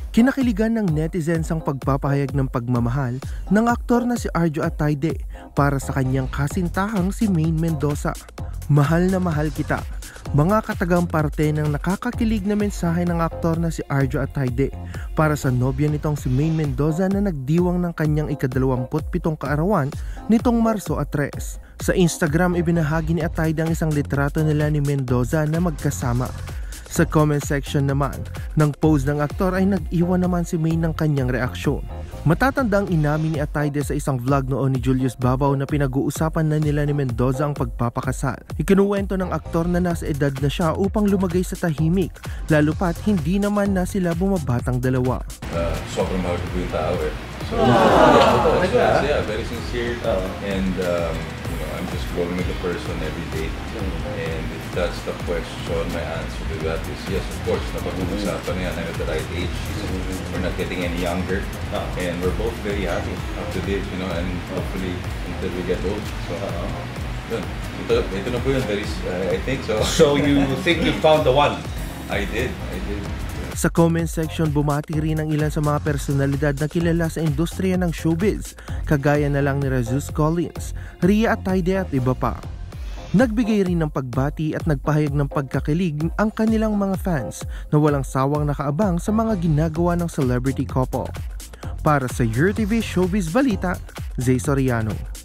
Kinakiligan ng netizens ang pagpapahayag ng pagmamahal ng aktor na si Arjo Atayde para sa kanyang kasintahang si Maine Mendoza. Mahal na mahal kita. Mga katagang parte ng nakakakilig na mensahe ng aktor na si Arjo Atayde para sa nobya nitong si Maine Mendoza na nagdiwang ng kanyang ika-27 kaarawan nitong Marso 3. Sa Instagram, ibinahagi ni Atayde ang isang litrato nila ni Mendoza na magkasama. Sa comment section naman ng post ng aktor ay nag-iwan naman si Maine ng kanyang reaksyon. Matatandang inamin ni Atayde sa isang vlog noon ni Julius Babaw na pinag-uusapan na nila ni Mendoza ang pagpapakasal. Ikinuwento ng aktor na nasa edad na siya upang lumagay sa tahimik, lalo pat hindi naman na sila bumabatang dalawa. Sobrang mahal ko yung tao eh. So, yeah, very sincere and I'm just growing with the person every day. And if that's the question, my answer to that is yes, of course. Napag-uusapan na yan. I'm at the right age. We're not getting any younger. And we're both very happy up to date, and hopefully until we get old. So, yun. Ito na po yun. I think so. So you think you found the one? I did. Sa comment section, bumati rin ang ilan sa mga personalidad na kilala sa industriya ng showbiz, kagaya na lang ni Jesus Collins, Rhea Atayde at iba pa. Nagbigay rin ng pagbati at nagpahayag ng pagkakilig ang kanilang mga fans na walang sawang nakaabang sa mga ginagawa ng celebrity couple. Para sa UrTV Showbiz Balita, Zay Soriano.